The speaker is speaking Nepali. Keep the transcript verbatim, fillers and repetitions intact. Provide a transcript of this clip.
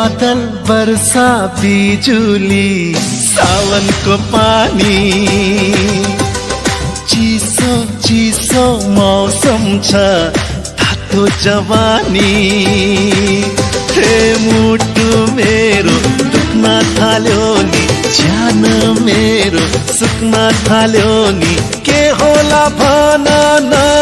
बादल वर्षा बिजुली सावनको पानी चिसो चिसो मौसम छ तातो जवानी हे मुटु मेरो दुख्न थाल्यो नि ज्यान मेरो सुक्न थाल्यो नि के होला भन न